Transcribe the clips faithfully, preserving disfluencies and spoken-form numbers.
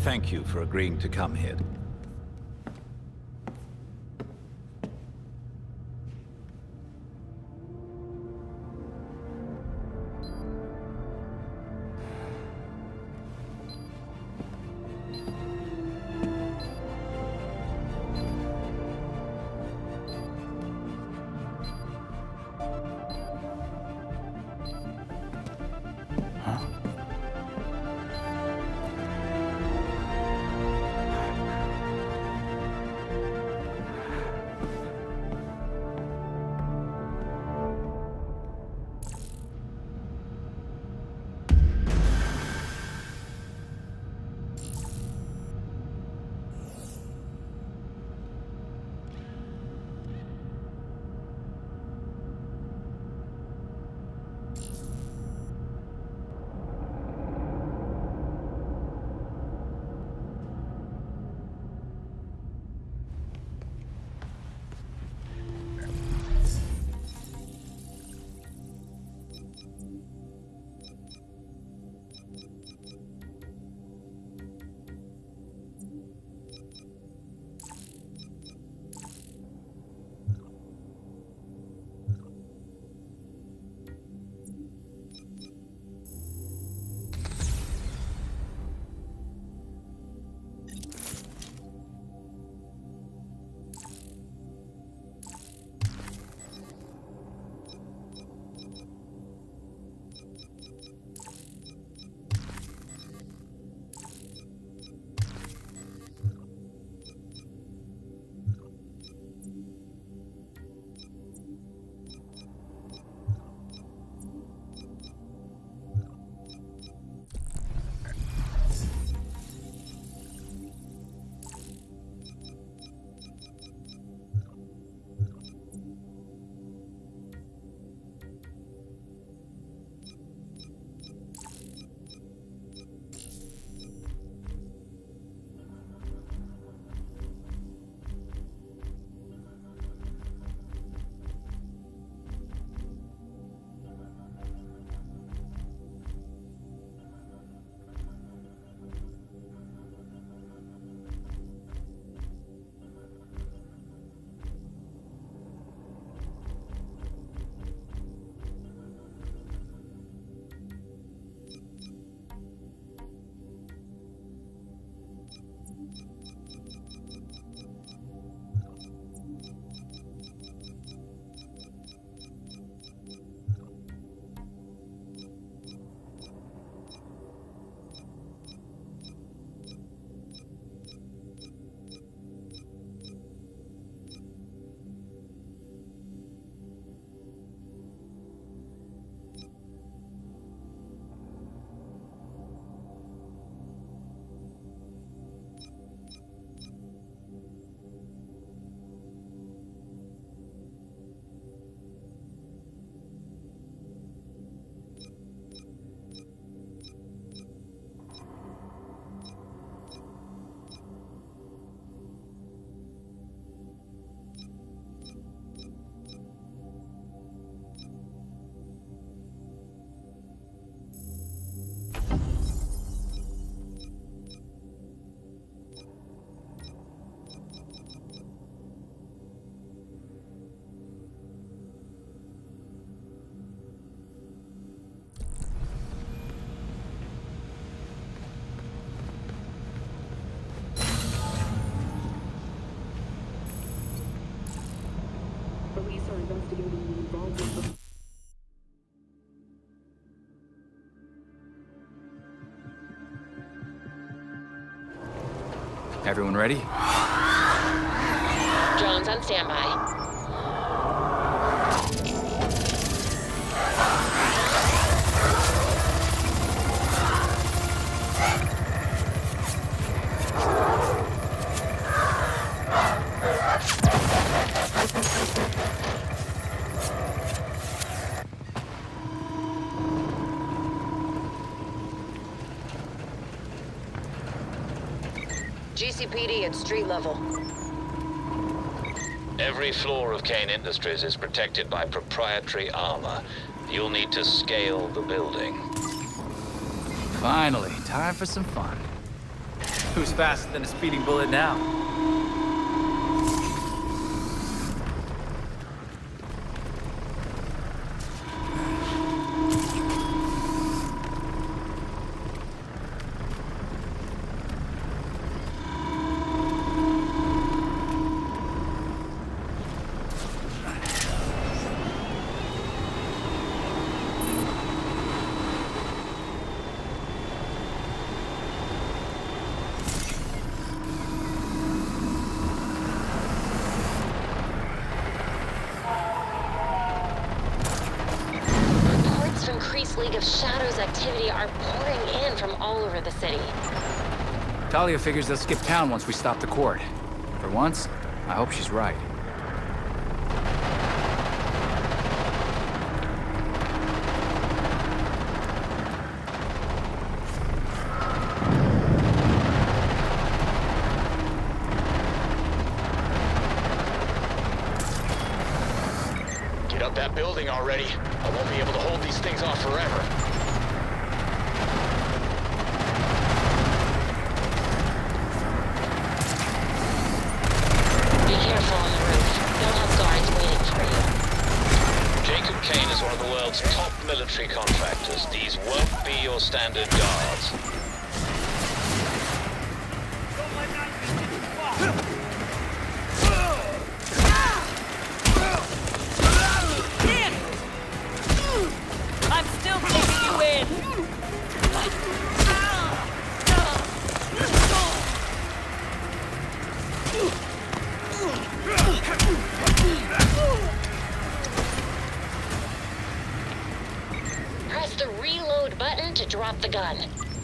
thank you for agreeing to come here. Police are investigating the involvement of... Everyone ready? Drones on standby. G C P D at street level. Every floor of Kane Industries is protected by proprietary armor. You'll need to scale the building. Finally, time for some fun. Who's faster than a speeding bullet now? League of Shadows activity are pouring in from all over the city. Talia figures they'll skip town once we stop the court. For once, I hope she's right. Get up that building already. I won't be able to hold these things off forever. Be careful on the roof. They'll have guards waiting for you. Jacob Kane is one of the world's top military contractors. These won't be your standard guards. Press the reload button to drop the gun.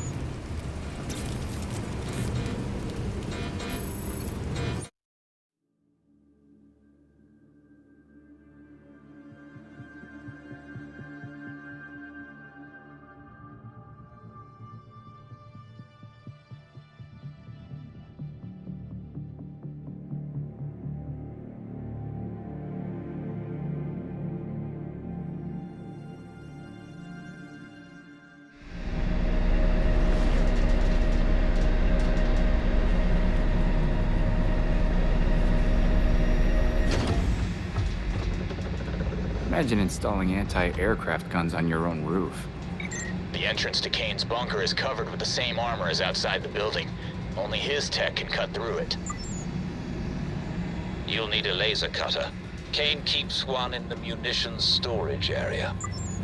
Imagine installing anti-aircraft guns on your own roof. The entrance to Kane's bunker is covered with the same armor as outside the building. Only his tech can cut through it. You'll need a laser cutter. Kane keeps one in the munitions storage area.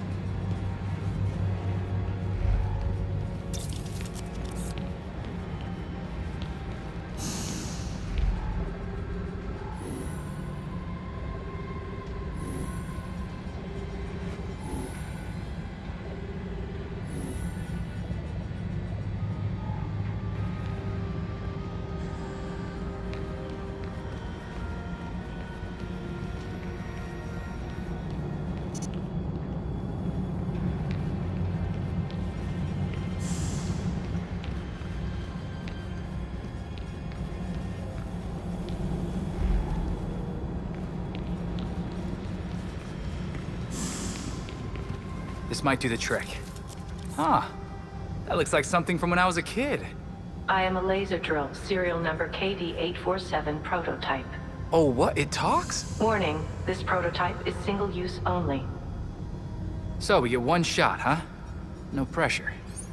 This might do the trick. Huh. That looks like something from when I was a kid. I am a laser drill, serial number K D eight four seven prototype. Oh, what? It talks? Warning, this prototype is single use only. So, we get one shot, huh? No pressure.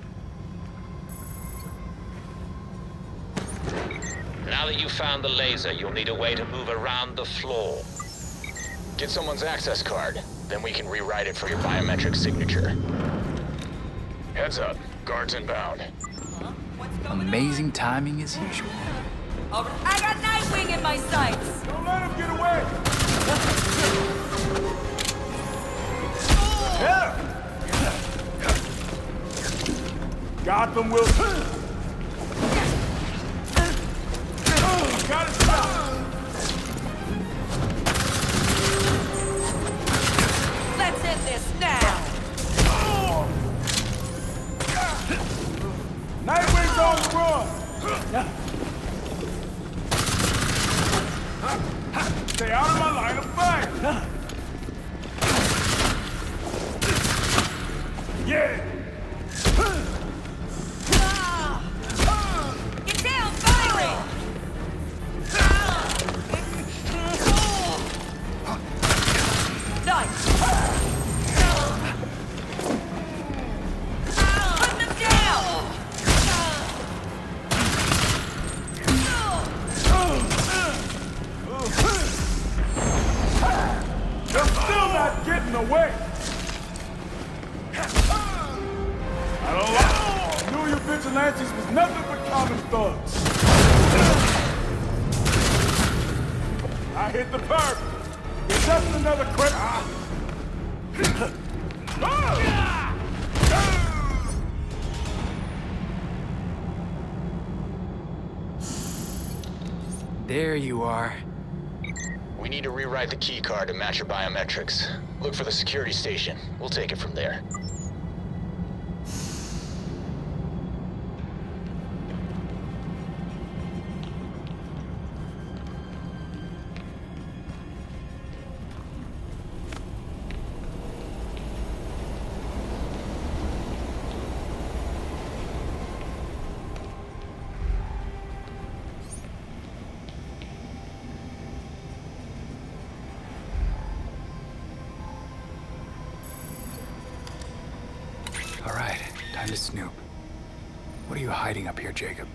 Now that you've found the laser, you'll need a way to move around the floor. Get someone's access card. Then we can rewrite it for your biometric signature. Heads up. Guards inbound. Amazing timing as usual. I got Nightwing in my sights! Don't let him get away! Gotham will... Got it stopped! Let's end this now! Nightwing's on the run! Stay out of my line of fire! Yeah! Get down, Texas was nothing but common thugs. I hit the perp. It's just another crip. Ah. There you are. We need to rewrite the key card to match your biometrics. Look for the security station. We'll take it from there. All right, time to snoop. What are you hiding up here, Jacob?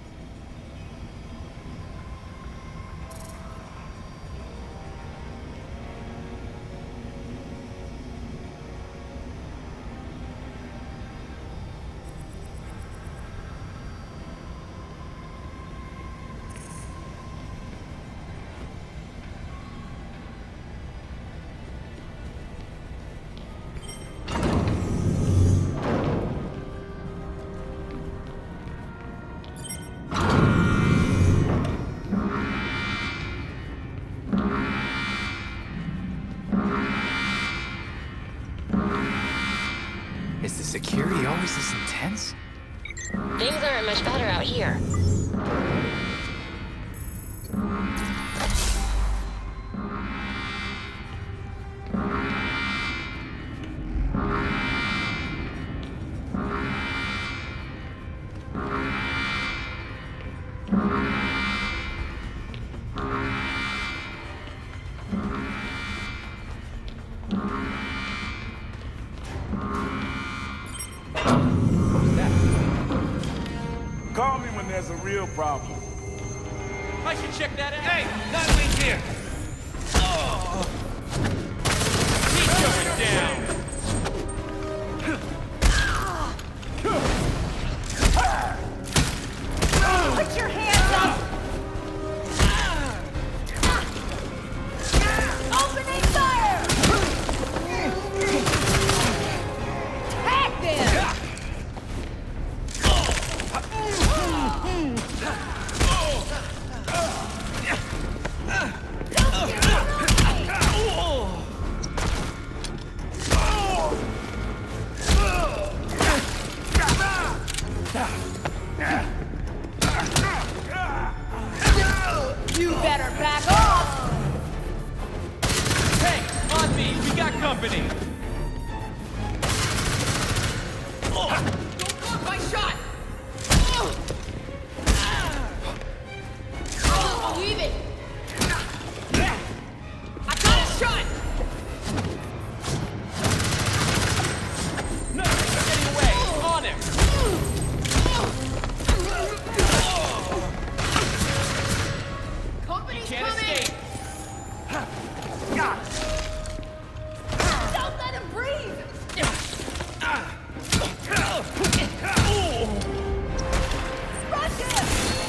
Is the security always this intense? Things aren't much better out here. Call me when there's a real problem. I should check that out. Hey, Nightwing's here. Oh. He's going down. Put your hands up! Opening fire! Tag them! You better back off! Hey, on me. We got company. Don't block my shot! I don't believe it! I got a shot! No, he's getting away. On him. Company's Can't coming! escape. Don't let him breathe! Rush him!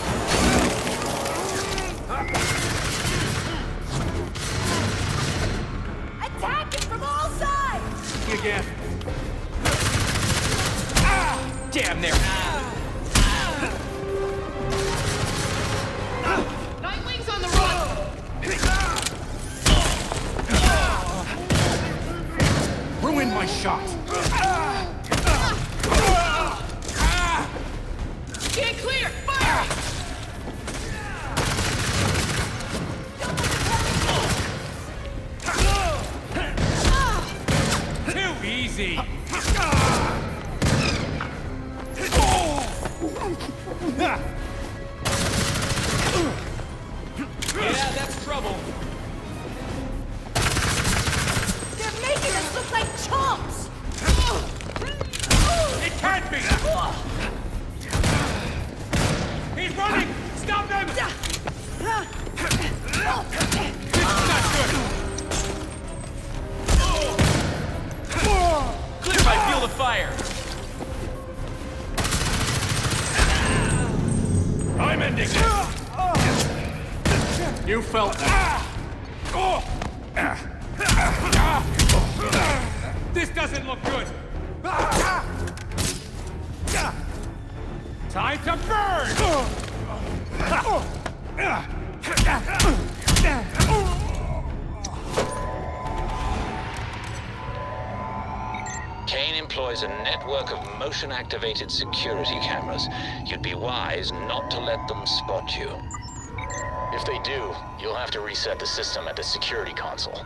Attack him from all sides! Again. Damn there. Nightwing's on the run! Ruin my shot! Get clear! Fire! Too easy. Yeah, that's trouble. They're making us look like chumps! It can't be. He's running. Stop him. This is not good. Clear my field of fire. ending this! You felt that. This doesn't look good! Time to burn! Kane employs a network of motion-activated security cameras. You'd be wise not to let them spot you. If they do, you'll have to reset the system at the security console.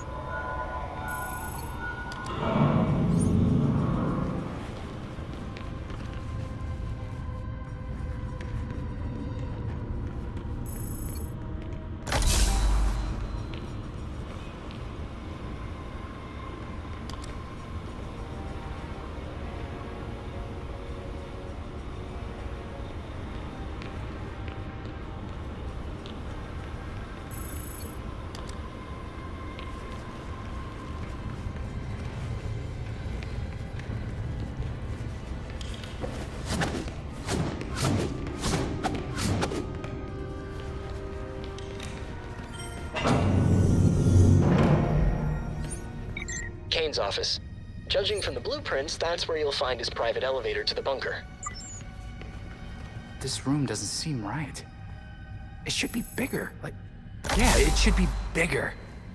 Kane's office. Judging from the blueprints, that's where you'll find his private elevator to the bunker. This room doesn't seem right. It should be bigger. Like, yeah, it should be bigger.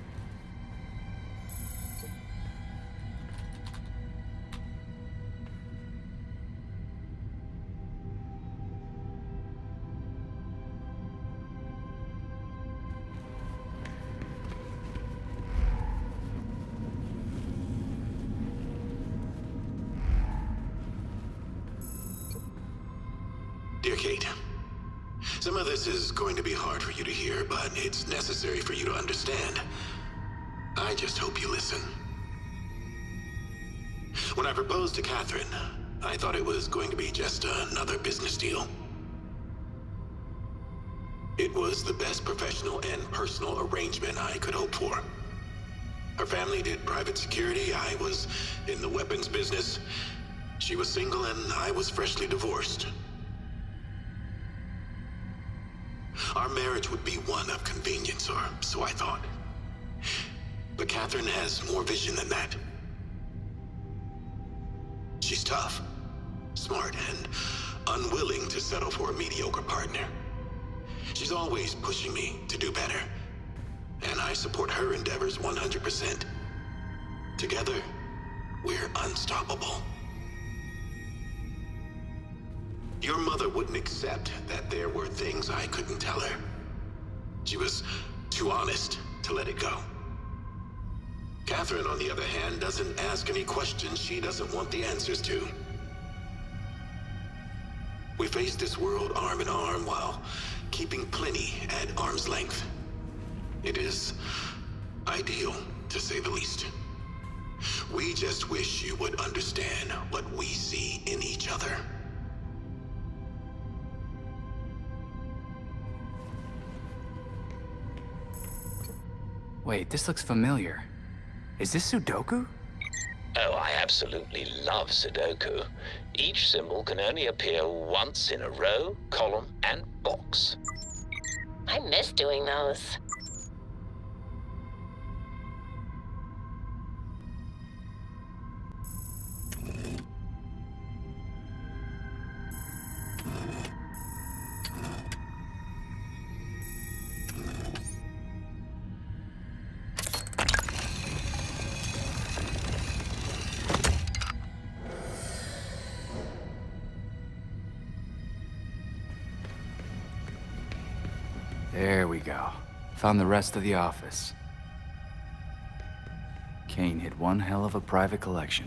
Dear Kate, some of this is going to be hard for you to hear, but it's necessary for you to understand. I just hope you listen. When I proposed to Catherine, I thought it was going to be just another business deal. It was the best professional and personal arrangement I could hope for. Her family did private security, I was in the weapons business. She was single and I was freshly divorced. Our marriage would be one of convenience, or so I thought. But Catherine has more vision than that. She's tough, smart, and unwilling to settle for a mediocre partner. She's always pushing me to do better, and I support her endeavors one hundred percent. Together, we're unstoppable. Your mother wouldn't accept that there were things I couldn't tell her. She was too honest to let it go. Catherine, on the other hand, doesn't ask any questions she doesn't want the answers to. We face this world arm in arm while keeping plenty at arm's length. It is ideal, to say the least. We just wish you would understand what we see in each other. Wait, this looks familiar. Is this Sudoku? Oh, I absolutely love Sudoku. Each symbol can only appear once in a row, column, and box. I miss doing those. There we go. Found the rest of the office. Kane hid one hell of a private collection.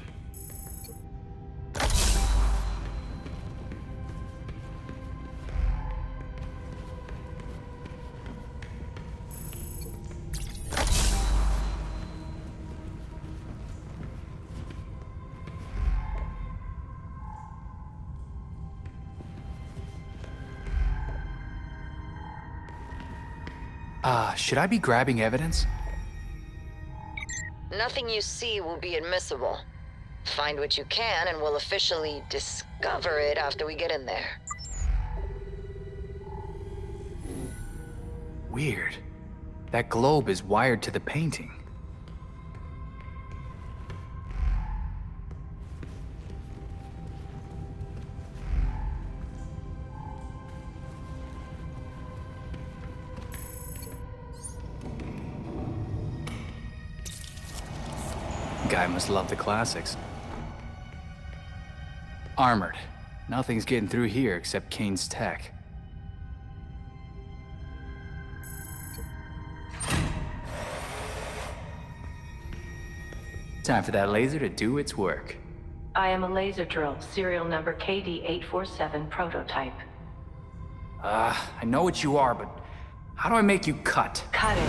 Uh, should I be grabbing evidence? Nothing you see will be admissible. Find what you can and we'll officially discover it after we get in there. Weird. That globe is wired to the painting. Guy must love the classics. Armored. Nothing's getting through here except Kane's tech. Time for that laser to do its work. I am a laser drill, serial number K D eight four seven prototype. Ah, uh, I know what you are, but how do I make you cut? Cutting.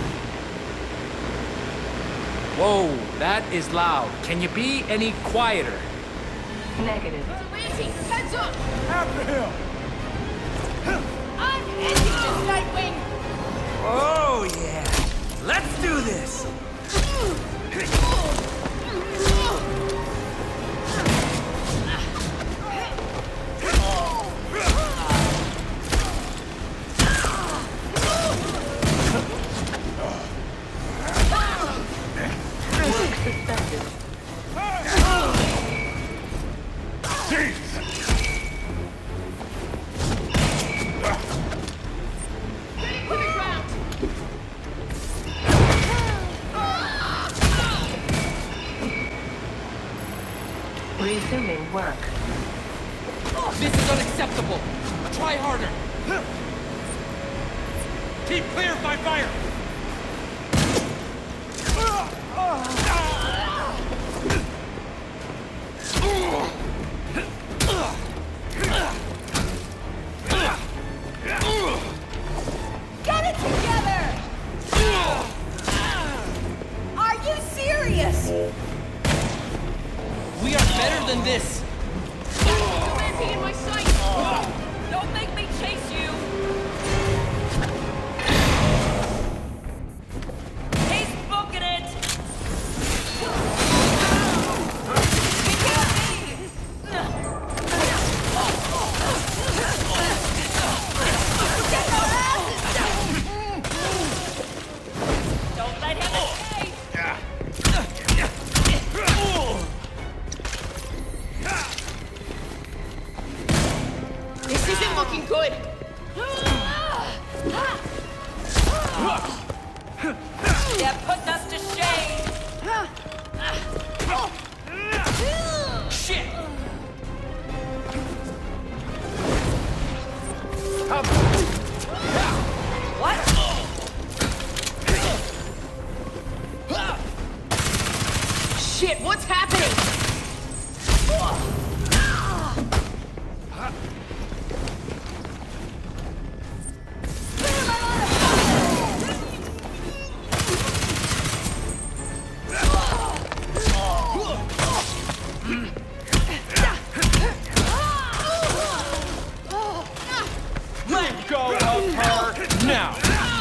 Whoa, that is loud. Can you be any quieter? Negative. Lazy, heads up! After him! I'm ending this, Nightwing! Oh, yeah. Let's do this! Resuming work. This is unacceptable. Try harder. Keep clear of my fire. Get it together! Are you serious? We are better than this. Lampy in my sight! Don't make me chase you! He's booking it! He can't be! Get your asses down! Don't let him escape! This isn't looking good! They're putting us to shame! Shit! What? Shit, what's happening? Let go of her now!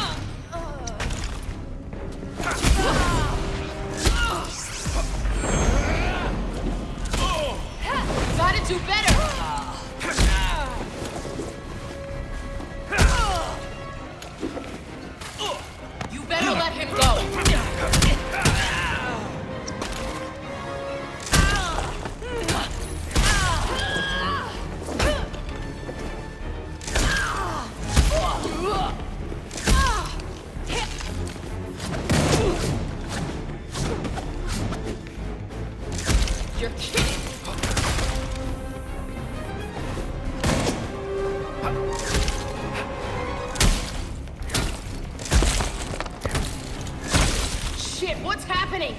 Gotta do better! You better let him go! You're kidding! Shit, what's happening?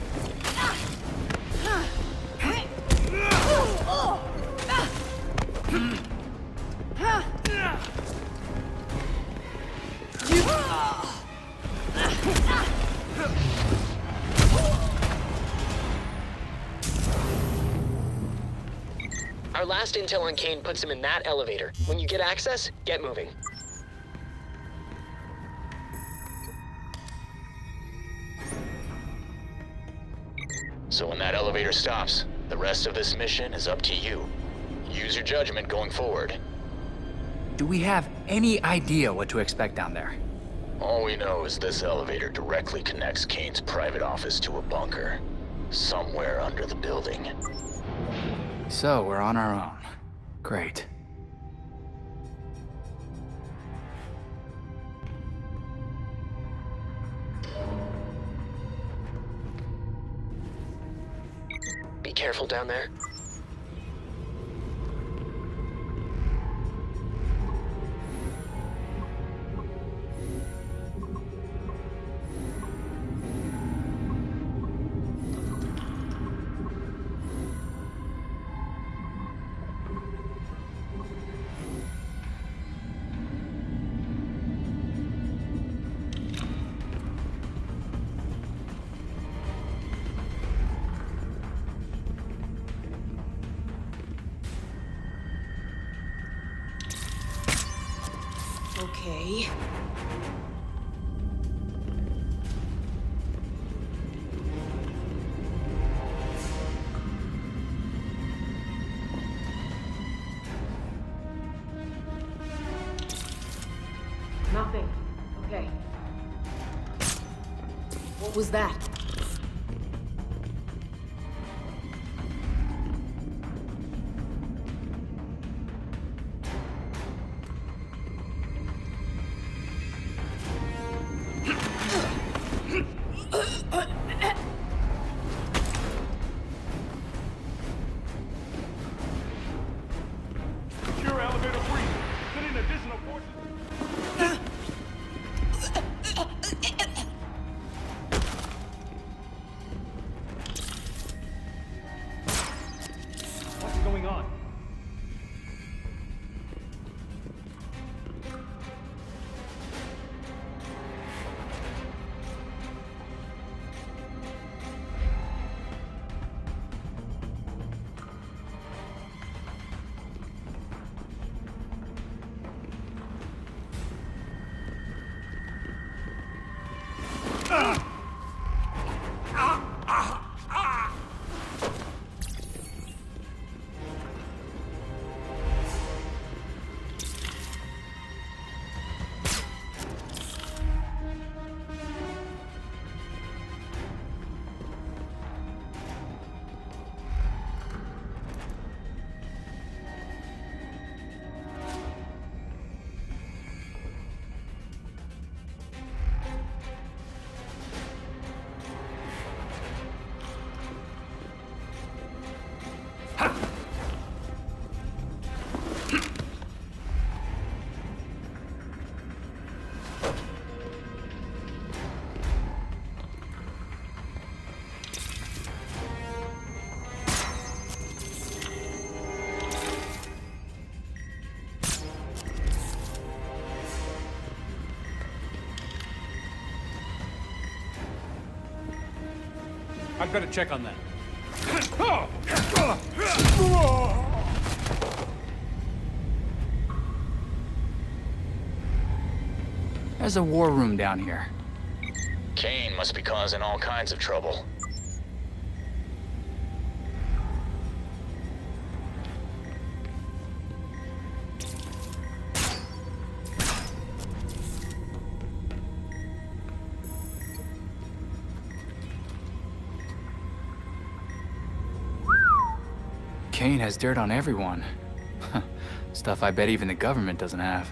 Our last intel on Kane puts him in that elevator. When you get access, get moving. So when that elevator stops, the rest of this mission is up to you. Use your judgment going forward. Do we have any idea what to expect down there? All we know is this elevator directly connects Kane's private office to a bunker. Somewhere under the building. So, we're on our own. Great. Be careful down there. Okay. Nothing. Okay. What was that? Secure elevator breach. Send in additional forces. What's going on? I've got to check on that. There's a war room down here. Kane must be causing all kinds of trouble. Kane has dirt on everyone. Stuff I bet even the government doesn't have.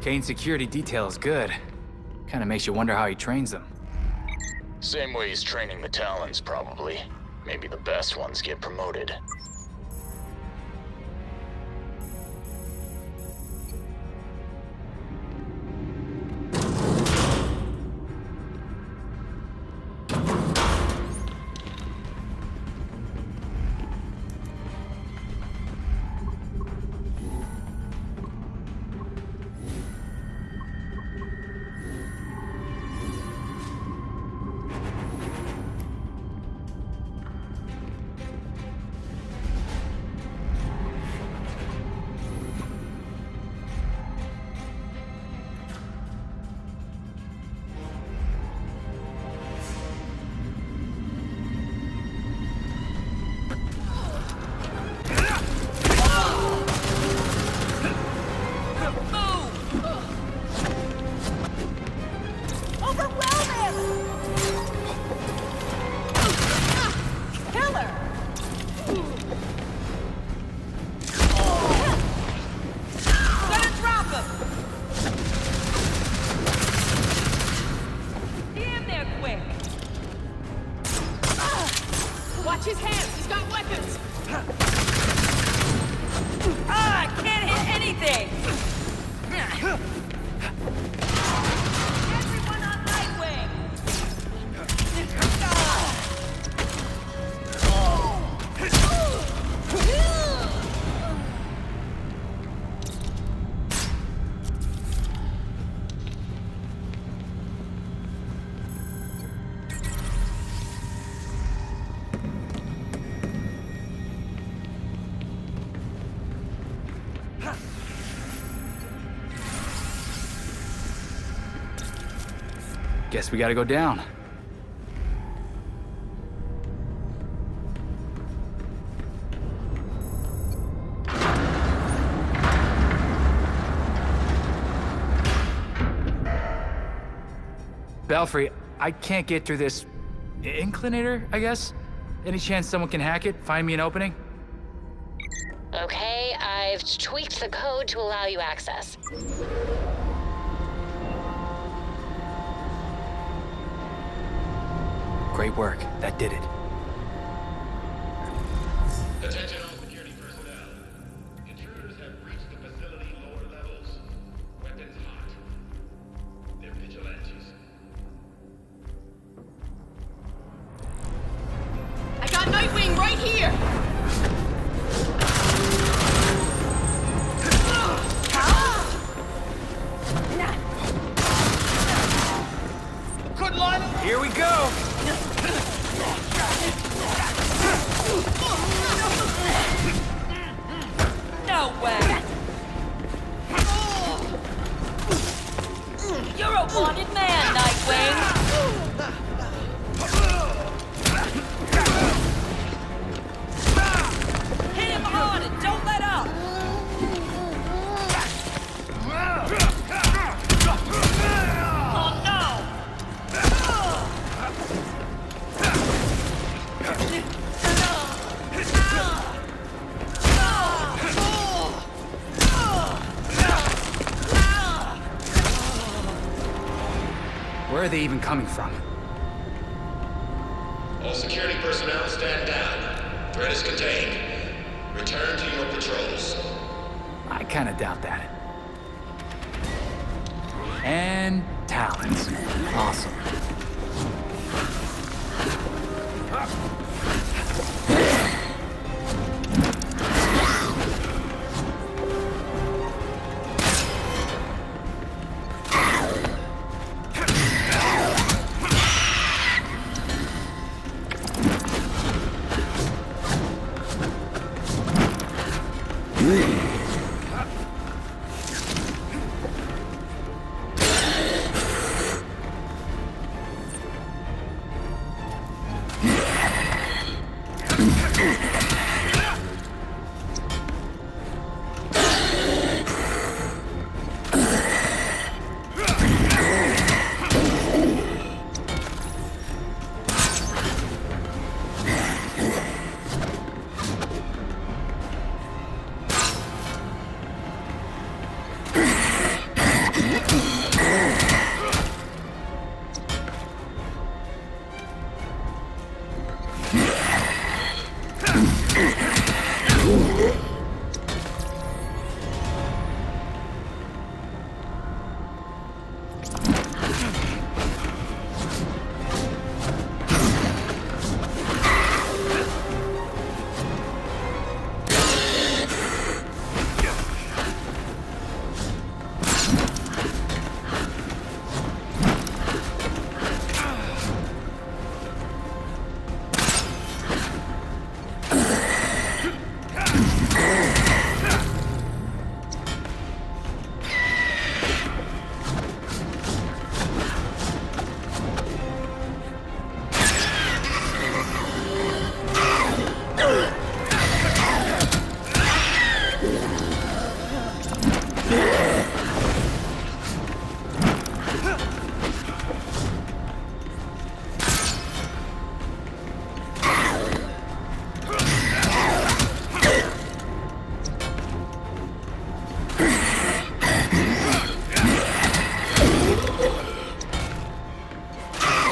Kane's security detail is good. Kinda makes you wonder how he trains them. Same way he's training the Talons, probably. Maybe the best ones get promoted. Watch his hands! He's got weapons! Ah! I can't hit anything! Everyone on Nightwing! Guess we gotta go down. Belfry, I can't get through this inclinator, I guess? Any chance someone can hack it? Find me an opening? Okay, I've tweaked the code to allow you access. Great work. That did it. Attention all security personnel. Intruders have reached the facility lower levels. Weapons hot. They're vigilantes. I got Nightwing right here! Good line! Here we go! No way! You're a wanted man, Nightwing! Hit him hard and don't let up! Oh no! Where are they even coming from? All security personnel stand down. Threat is contained. Return to your patrols. I kinda doubt that. And Talons. Awesome.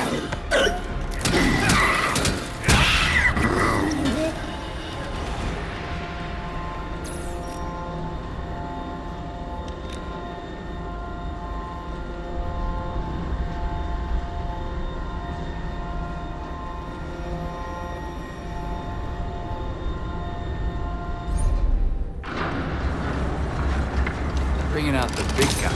Bringing out the big guy.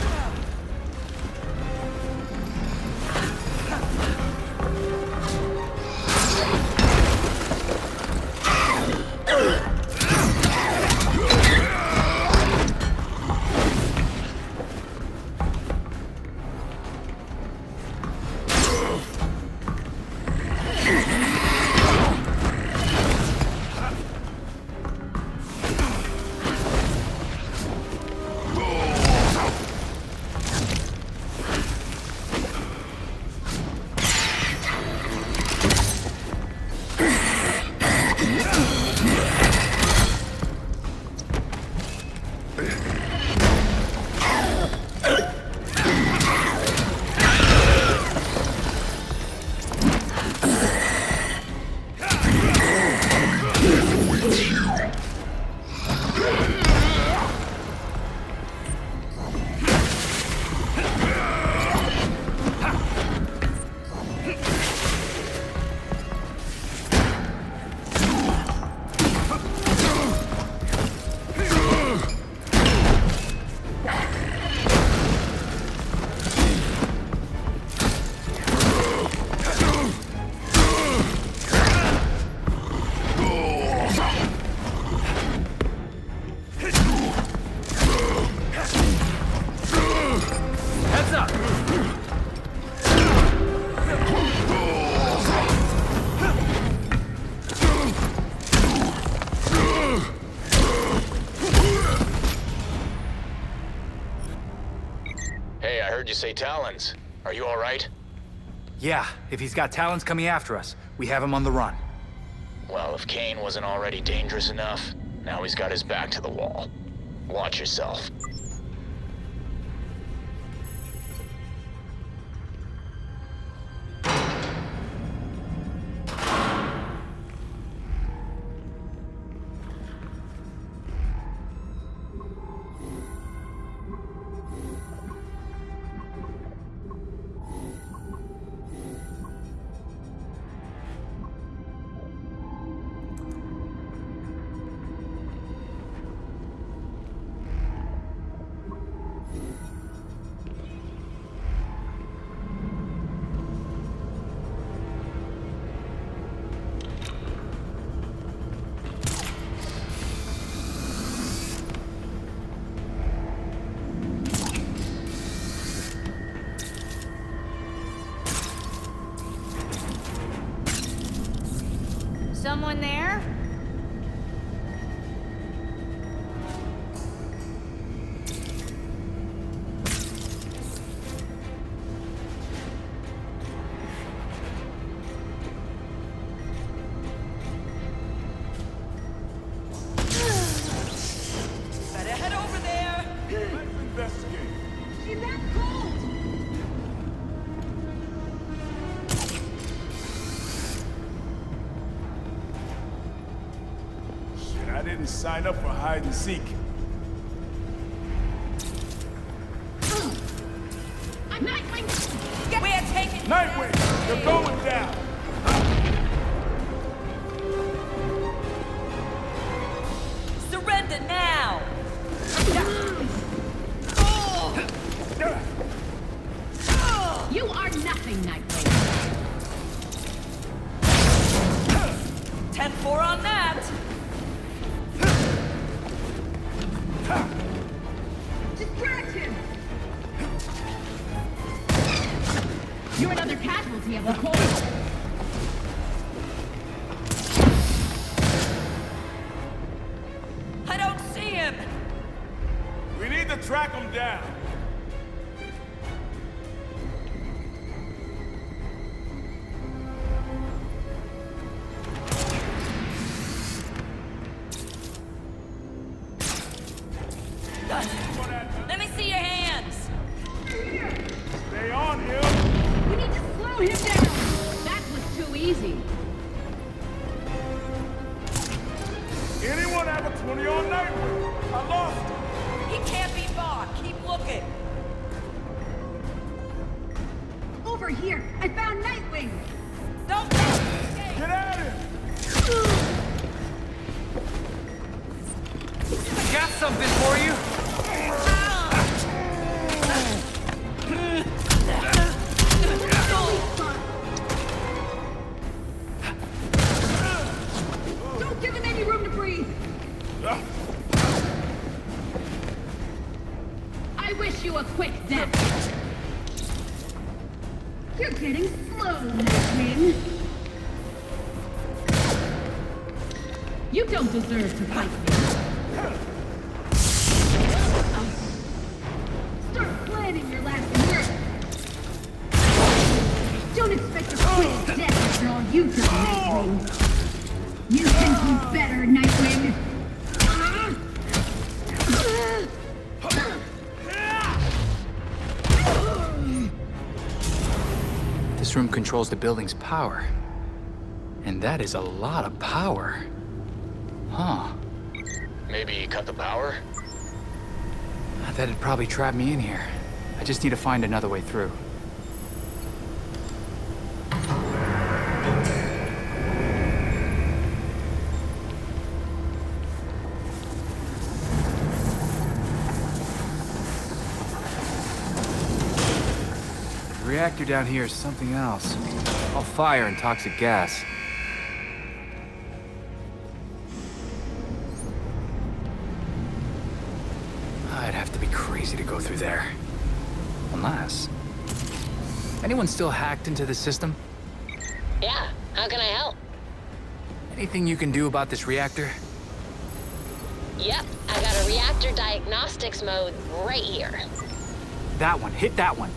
Heard you say Talons. Are you all right? Yeah, if he's got Talons coming after us, we have him on the run. Well, if Kane wasn't already dangerous enough, now he's got his back to the wall. Watch yourself. Someone there? Better head over there. Let's investigate. She's that cold! I didn't sign up for hide and seek. Nightwing! We're taking Nightwing! You're going down! Surrender now! You are nothing, Nightwing! ten four on that! Distract him! You're another casualty of the cold. I don't see him! We need to track him down. Let me see your hands! Stay on him! We need to slow him down! Easy. Anyone have a twenty on Nightwing? I lost him. He can't be bought. Keep looking. Over here! I found Nightwing! Don't Get at him! I got something for you! Don't give him any room to breathe! I wish you a quick death! You're getting slow, Nightwing! You don't deserve to fight me! Start planning your last words! Don't expect a quick death after all you've done, Nightwing! You think you better, Nightwing! This room controls the building's power. And that is a lot of power. Huh. Maybe cut the power? That'd probably trap me in here. I just need to find another way through. The reactor down here is something else. All fire and toxic gas. I'd have to be crazy to go through there. Unless... anyone still hacked into the system? Yeah, how can I help? Anything you can do about this reactor? Yep, I got a reactor diagnostics mode right here. That one, hit that one.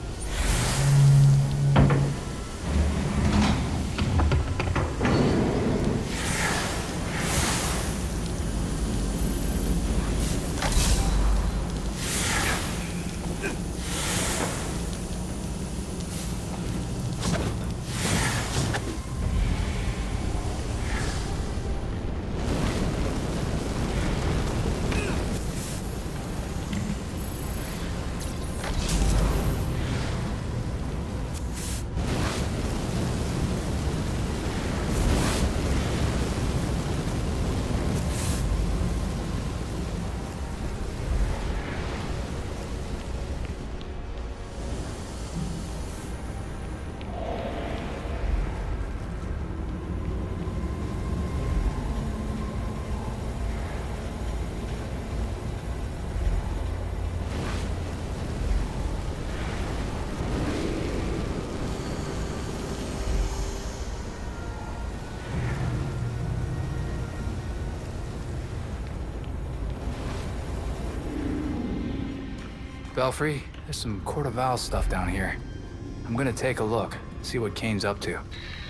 Belfry, there's some Cordoval stuff down here. I'm gonna take a look, see what Kane's up to.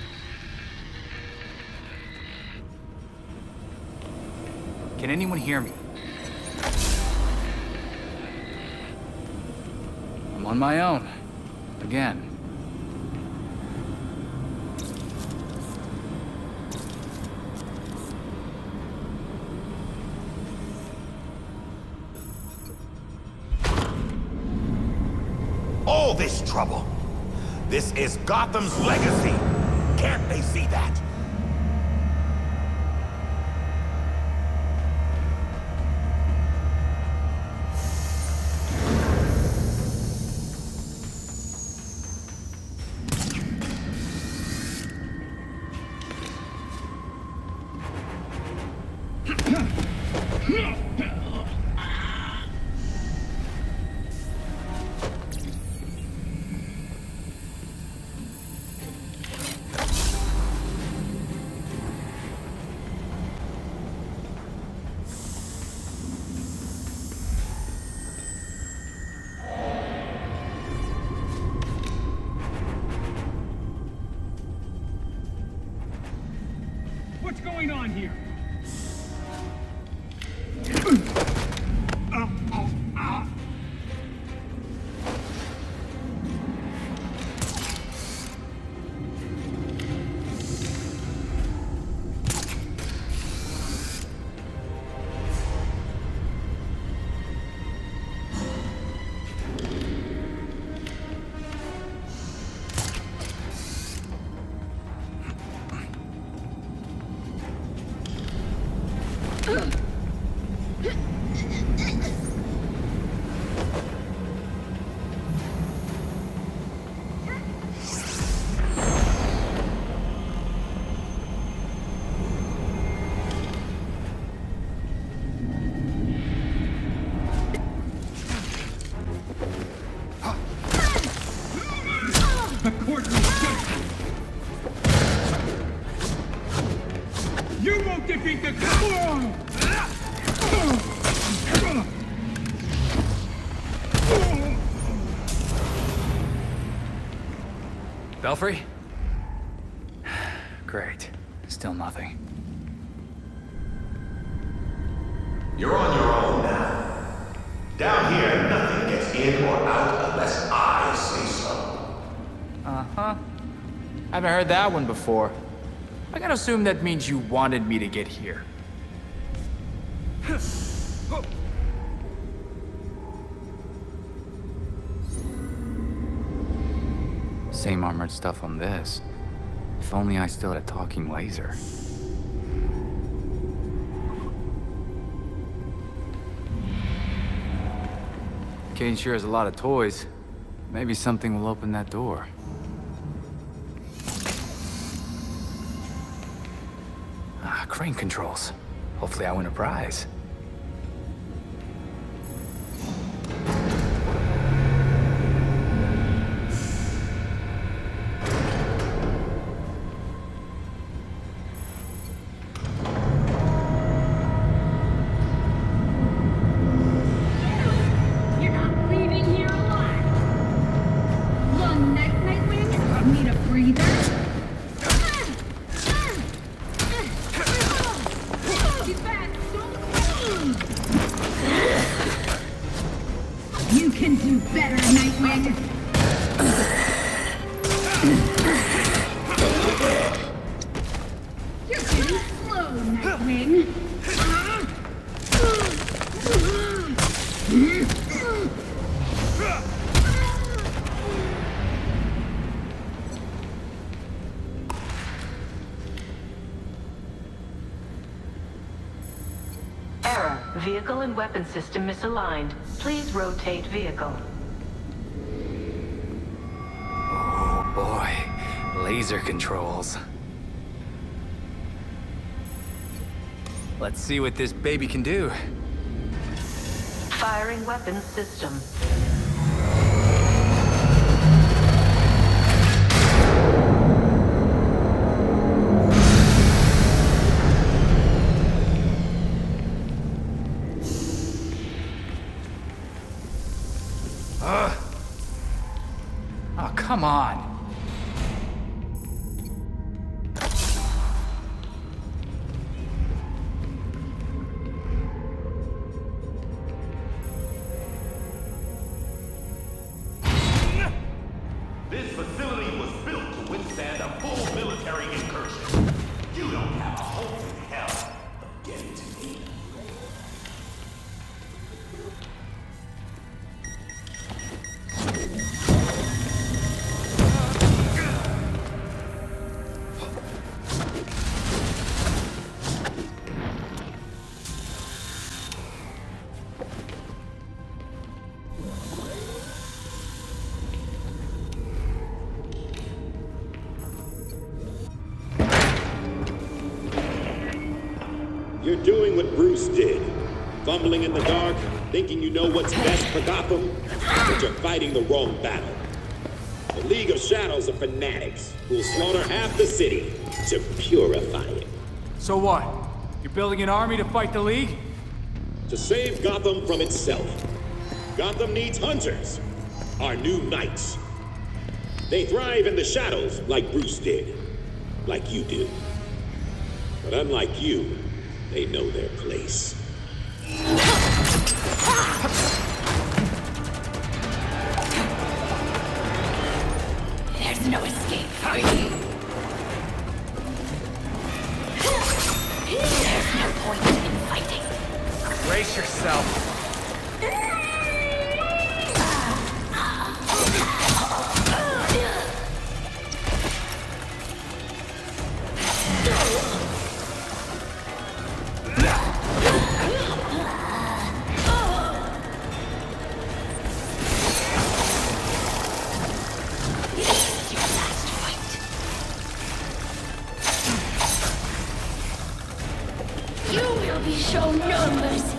Can anyone hear me? I'm on my own. Again. All this trouble. This is Gotham's legacy. Can't they see that? What's going on here? beat the gun! Belfry? Great. Still nothing. You're on your own now. Down here, nothing gets in or out unless I say so. Uh-huh. Haven't heard that one before. I gotta assume that means you wanted me to get here. Same armored stuff on this. If only I still had a talking laser. Kane sure has a lot of toys. Maybe something will open that door. Ah, crane controls. Hopefully I win a prize. You can do better, Nightwing! You're getting slow, Nightwing! Error. Vehicle and weapon system misaligned. Please rotate vehicle. Oh boy. Laser controls. Let's see what this baby can do. Firing weapons system. Ugh. Oh, come on. This facility was built to withstand a full military incursion. You don't have a hope in hell of getting to me. You're doing what Bruce did. Fumbling in the dark, thinking you know what's best for Gotham, but you're fighting the wrong battle. The League of Shadows are fanatics who'll slaughter half the city to purify it. So what? You're building an army to fight the League? To save Gotham from itself. Gotham needs hunters, our new knights. They thrive in the shadows like Bruce did, like you do. But unlike you, they know their place. There's no escape for you. There's no point in fighting. Brace yourself. You will be shown no mercy.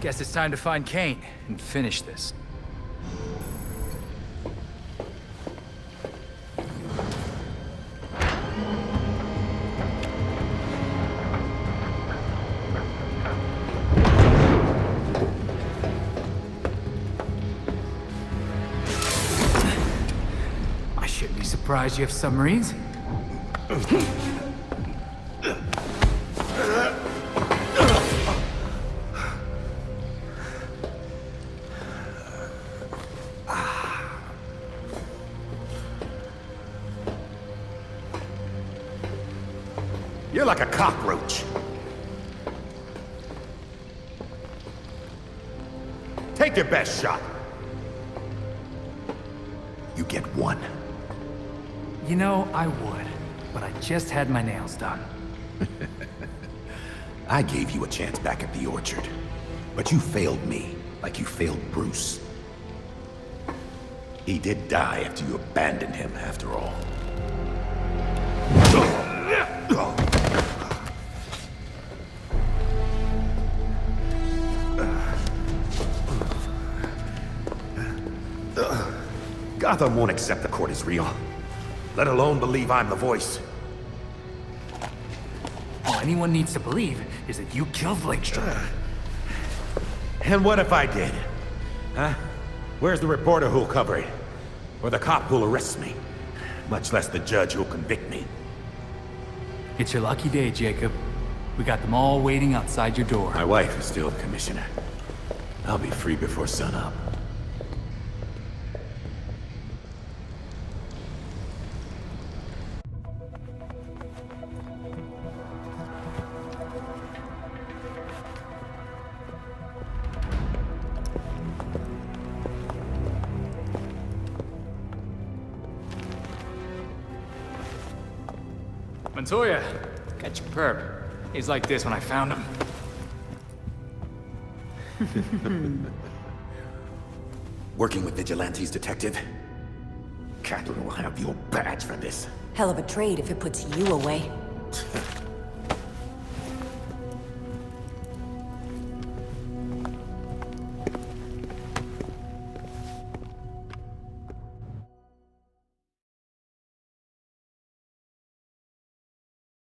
Guess it's time to find Kane and finish this. I shouldn't be surprised you have submarines. You're like a cockroach. Take your best shot. You get one. You know, I would, but I just had my nails done. I gave you a chance back at the orchard, but you failed me, like you failed Bruce. He did die after you abandoned him, after all. Gotham won't accept the court is real, let alone believe I'm the voice. All anyone needs to believe is that you killed Lakestrom. And what if I did? Huh? Where's the reporter who'll cover it? Or the cop who'll arrest me? Much less the judge who'll convict me. It's your lucky day, Jacob. We got them all waiting outside your door. My wife is still the commissioner. I'll be free before sunup. Montoya, catch your perp. He's like this when I found him. Working with vigilantes, detective? Catherine will have your badge for this. Hell of a trade if it puts you away.